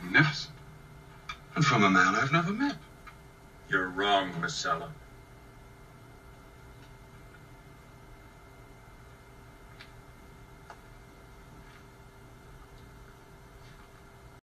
Magnificent. And from a man I've never met. You're wrong, Masella.